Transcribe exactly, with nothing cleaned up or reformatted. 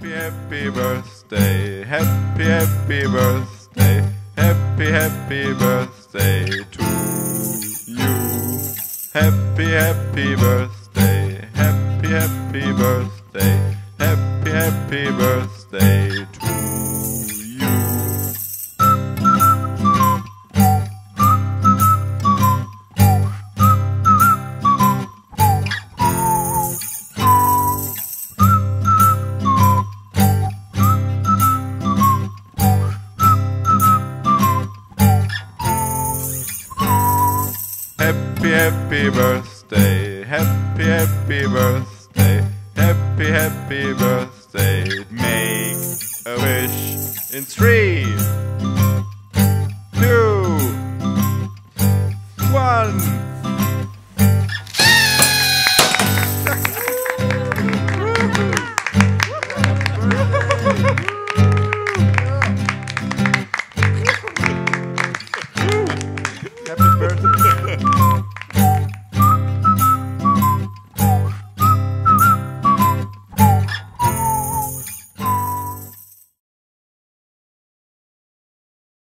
Happy, happy birthday, happy, happy birthday, happy, happy birthday to you. Happy, happy birthday, happy, happy birthday, happy, happy birthday to you. Happy, happy birthday, happy, happy birthday, happy, happy birthday. Make a wish in three, two, one. Happy birthday.